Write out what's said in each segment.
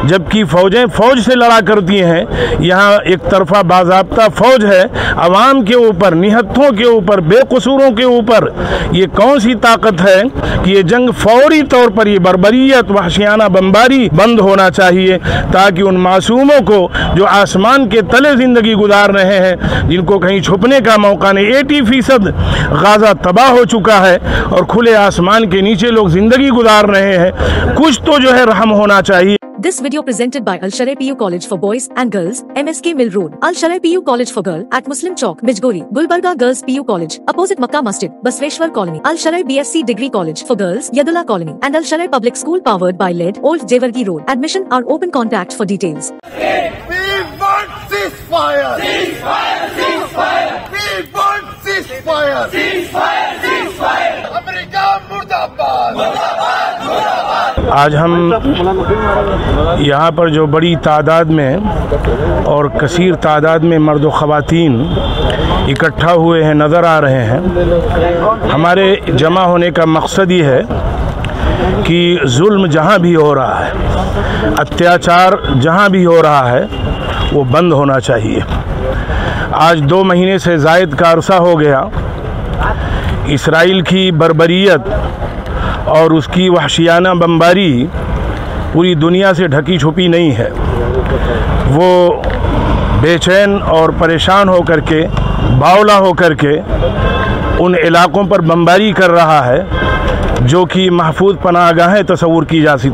जबकि फौजें फौज से लड़ा करती हैं, यहाँ एक तरफा बाज़ाब्ता फौज है अवाम के ऊपर, निहत्थों के ऊपर, बेकसूरों के ऊपर। ये कौन सी ताकत है कि ये जंग फौरी तौर पर, ये बर्बरियत, वहशियाना बमबारी बंद होना चाहिए, ताकि उन मासूमों को जो आसमान के तले ज़िंदगी गुजार रहे हैं, जिनको कहीं छुपने का मौका नहीं, 80% गाज़ा तबाह हो चुका है और खुले आसमान के नीचे लोग ज़िंदगी गुजार रहे हैं, कुछ तो जो है रहम होना चाहिए। This video presented by Al Sharai PU College for Boys and Girls, MSK Mill Road, Al Sharai PU College for Girl at Muslim Chowk, Bijgori, Gulbarga Girls PU College, opposite Makkah Masjid, Basveshwar Colony, Al Sharai BSc Degree College for Girls, Yadullah Colony, and Al Sharai Public School powered by LED, Old Jewargi Road. Admission are open. Contact for details. We want ceasefire! Ceasefire! Ceasefire! We want ceasefire! Ceasefire! Ceasefire! America मुर्दाबाद! मुर्दाबाद! मुर्दाबाद! आज हम यहाँ पर जो बड़ी तादाद में और कसीर तादाद में मर्द व ख़वातीन इकट्ठा हुए हैं, नज़र आ रहे हैं। हमारे जमा होने का मकसद ये है कि जुल्म जहाँ भी हो रहा है, अत्याचार जहाँ भी हो रहा है, वो बंद होना चाहिए। आज 2 महीने से ज़ायद का अरसा हो गया, इसराइल की बर्बरियत और उसकी वहशियाना बमबारी पूरी दुनिया से ढकी छुपी नहीं है। वो बेचैन और परेशान होकर के, बावला होकर के उन इलाक़ों पर बमबारी कर रहा है जो कि महफूज पनाहगाहें तस्वुर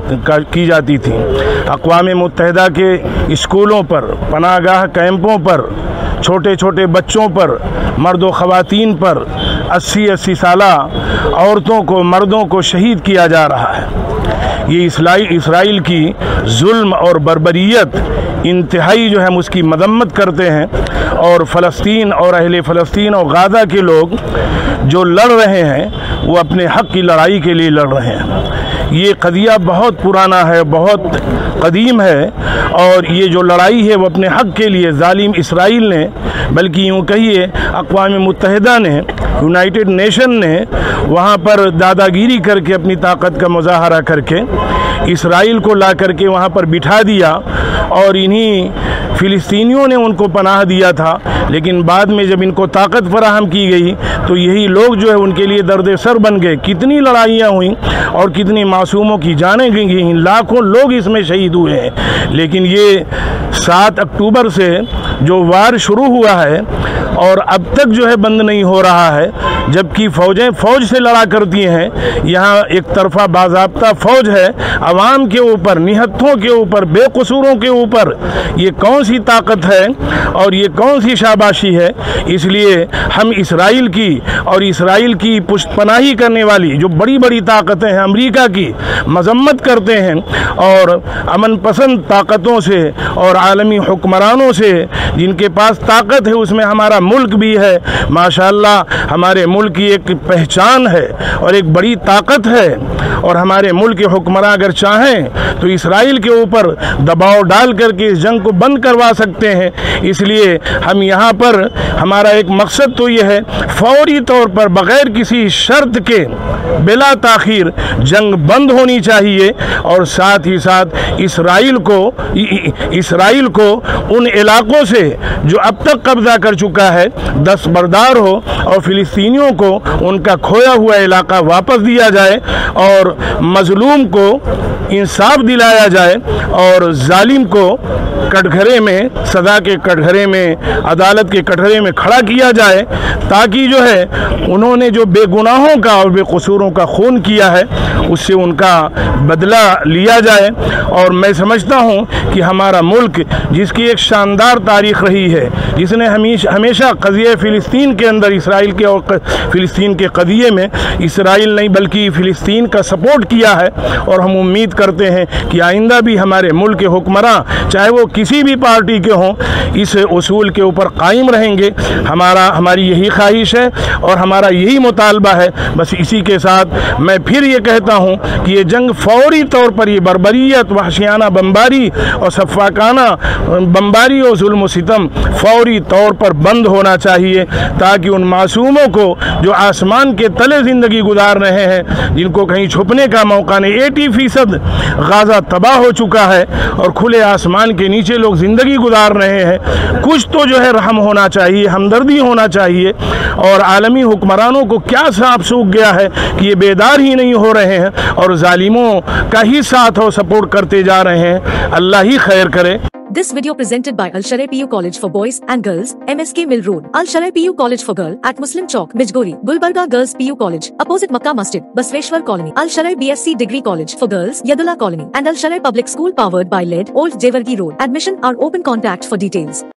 की जाती थी। अक़वाम मुत्तहिदा के स्कूलों पर, पनाहगाह कैंपों पर, छोटे छोटे बच्चों पर, मर्द व ख़वातीन पर 80-80 साला औरतों को, मर्दों को शहीद किया जा रहा है। ये इसराइल की जुल्म और बर्बरियत इंतहाई जो है उसकी मदम्मत करते हैं। और फ़लस्तीन और अहले फ़लस्तीन और गाज़ा के लोग जो लड़ रहे हैं वो अपने हक़ की लड़ाई के लिए लड़ रहे हैं। ये क़दिया बहुत पुराना है, बहुत क़दीम है, और ये जो लड़ाई है वो अपने हक़ के लिए ज़ालिम इसराइल ने, बल्कि यूँ कहिए अक़वाम मुत्तहिदा ने, यूनाइटेड नेशन ने वहाँ पर दादागिरी करके, अपनी ताकत का मुज़ाहरा करके इसराइल को ला करके वहाँ पर बिठा दिया और इन्हीं फ़िलिस्तीनियों ने उनको पनाह दिया था। लेकिन बाद में जब इनको ताकत फराहम की गई तो यही लोग जो है उनके लिए दर्द सर बन गए। कितनी लड़ाइयाँ हुई और कितनी मासूमों की जानें गई, लाखों लोग इसमें शहीद हुए हैं। लेकिन ये 7 अक्टूबर से जो वार शुरू हुआ है और अब तक जो है बंद नहीं हो रहा है, जबकि फौजें फौज से लड़ा करती हैं। यहाँ एक तरफा बाज़ाब्ता फौज है अवाम के ऊपर, निहत्थों के ऊपर, बेकसूरों के ऊपर। ये कौन सी ताकत है और ये कौन सी शाबाशी है? इसलिए हम इसराइल की और इसराइल की पुष्टपनाही करने वाली जो बड़ी बड़ी ताकतें हैं, अमेरिका की मजम्मत करते हैं और अमन पसंद ताकतों से और आलमी हुक्मरानों से, जिनके पास ताकत है, उसमें हमारा मुल्क भी है। माशाअल्लाह हमारे मुल्क की एक पहचान है और एक बड़ी ताकत है, और हमारे मुल्क के हुक्मरान अगर चाहें तो इसराइल के ऊपर दबाव डाल करके इस जंग को बंद करवा सकते हैं। इसलिए हम यहाँ पर, हमारा एक मकसद तो ये है, फौरी तौर पर बग़ैर किसी शर्त के बिला ताख़ीर जंग बंद होनी चाहिए, और साथ ही साथ इसराइल को उन इलाक़ों से जो अब तक कब्ज़ा कर चुका है दस्तबरदार हो, और फ़िलिस्तीनियों को उनका खोया हुआ इलाक़ा वापस दिया जाए और मज़लूम को इंसाफ दिलाया जाए और जालिम को कटघरे में, सज़ा के कटघरे में, अदालत के कटघरे में खड़ा किया जाए, ताकि जो है उन्होंने जो बेगुनाहों का और बेकसूरों का खून किया है उससे उनका बदला लिया जाए। और मैं समझता हूँ कि हमारा मुल्क, जिसकी एक शानदार तारीख़ रही है, जिसने हमेशा क़ज़िये फ़िलिस्तीन के अंदर, इसराइल के और फ़िलिस्तीन के क़ज़िये में इसराइल नहीं बल्कि फ़िलिस्तीन का सपोर्ट किया है, और हम उम्मीद करते हैं कि आइंदा भी हमारे मुल्क के हुक्मरान, चाहे वो किसी भी पार्टी के हों, इस उसूल के ऊपर कायम रहेंगे। हमारी यही ख्वाहिश है और हमारा यही मुतालबा है। बस इसी के साथ मैं फिर ये कहता हूँ कि ये जंग फौरी तौर पर, ये बर्बरियत, वहशियाना बमबारी और सफ़ाकाना बमबारी और जुल्म सितम फौरी तौर पर बंद होना चाहिए, ताकि उन मासूमों को जो आसमान के तले ज़िंदगी गुजार रहे हैं, जिनको कहीं छुपने का मौका नहीं, 80% غازہ تباہ ہو چکا ہے اور کھلے آسمان کے نیچے لوگ زندگی گزار رہے ہیں. کچھ تو جو ہے رحم ہونا چاہیے, ہمدردی ہونا چاہیے. اور عالمی حکمرانوں کو کیا سانپ سوکھ گیا ہے کہ یہ بیدار ہی نہیں ہو رہے ہیں اور ظالموں کا ہی ساتھ اور سپورٹ کرتے جا رہے ہیں. اللہ ہی خیر کرے. This video presented by Al Sharai PU College for Boys and Girls, MSK Mill Road, Al Sharai PU College for Girl at Muslim Chowk, Mijgori, Gulbarga Girls PU College, opposite Makkah Masjid, Basveshwar Colony, Al Sharai BSc Degree College for Girls, Yadullah Colony, and Al Sharai Public School powered by LED, Old Jewargi Road. Admission are open. Contact for details.